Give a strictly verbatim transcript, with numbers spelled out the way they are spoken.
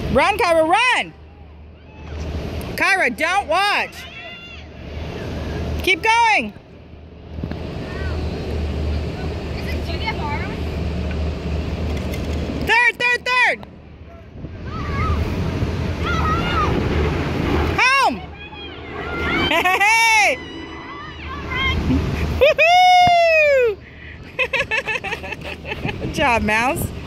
Run, Kyra, run! Kyra, don't watch. Keep going. Third, third, third. Home. Hey! Woohoo! Good job, Mouse.